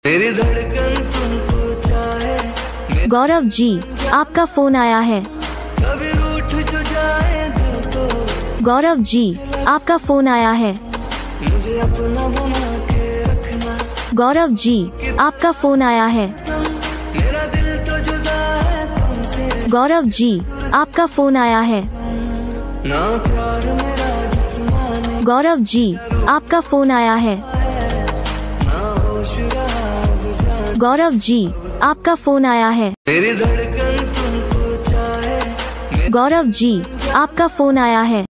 मेरी धड़कन तुमको चाहे। गौरव जी, आपका फोन आया है। कभी रूठ जो जाए दिल तो। गौरव जी, आपका फोन आया है। मुझे अपना बना के रखना। गौरव जी, आपका फोन आया है। मेरा दिल तो जुदा है तुमसे। गौरव जी, आपका फोन आया है। ना प्यार मेरा जिस्मानी। गौरव जी, आपका फोन आया है। ना होश रहा अब जाने। गौरव जी, आपका फोन आया है। मेरी धड़कन तुमको चाहे। गौरव जी, आपका फोन आया है।